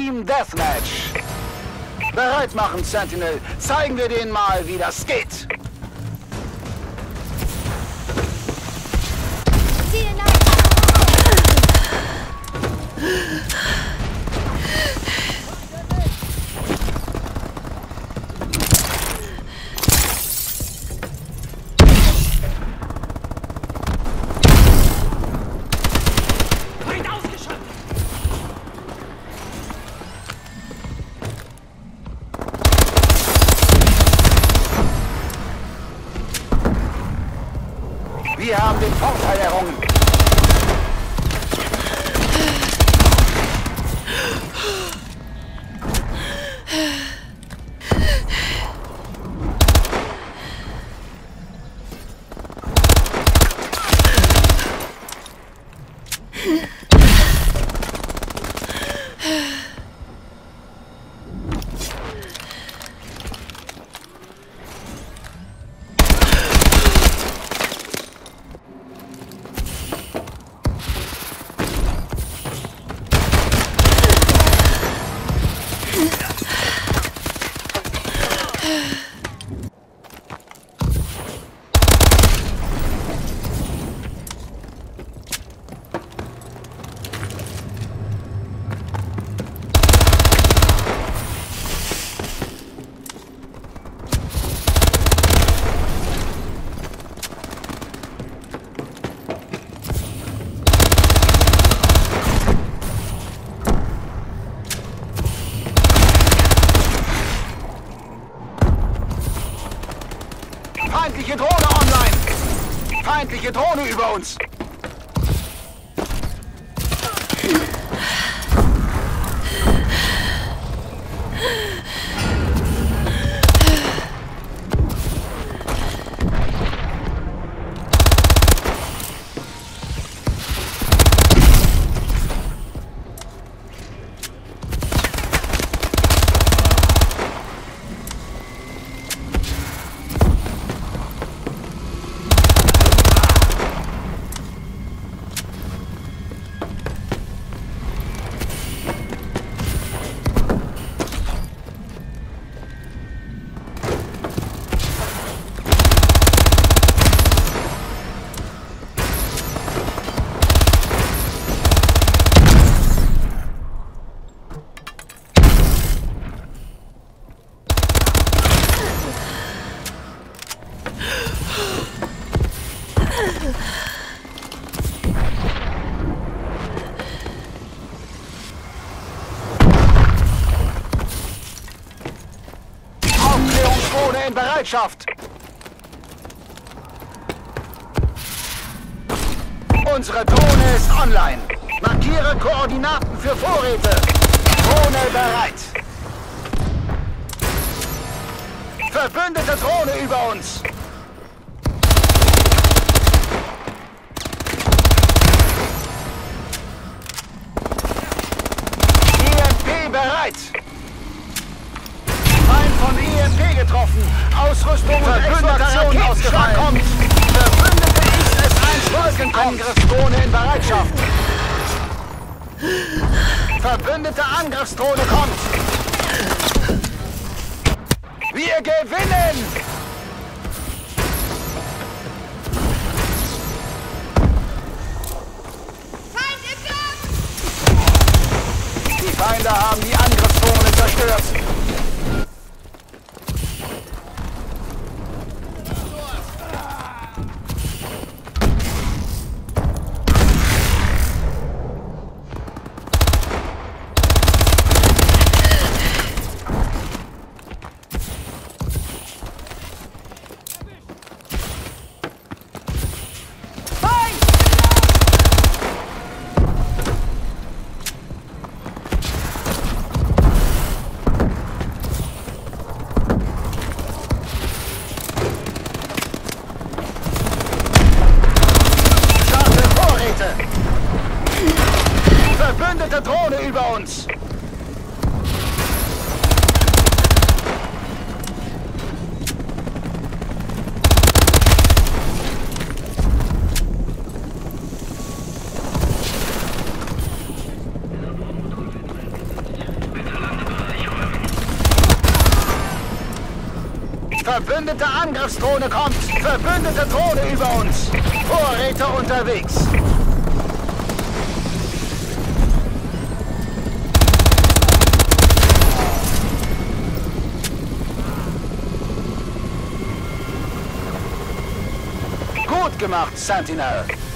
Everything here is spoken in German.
Team Deathmatch. Bereit machen, Sentinel. Zeigen wir denen mal, wie das geht. Wir haben den Vorteil errungen. Feindliche Drohne online! Feindliche Drohne über uns! Aufklärungsdrohne in Bereitschaft! Unsere Drohne ist online. Markiere Koordinaten für Vorräte. Drohne bereit. Verbündete Drohne über uns. EMP bereit. Feind von EMP getroffen. Ausrüstung und Extraktion ausgefallen. Kommt. Verbündete IS-1 Wolkenangriffsdrohne in Bereitschaft. Verbündete Angriffsdrohne kommt. Wir gewinnen! Feind im Gang! Die Feinde haben die Angriffsdrohne zerstört. Verbündete Angriffsdrohne kommt. Verbündete Drohne über uns. Vorräte unterwegs. Gut gemacht, Sentinel.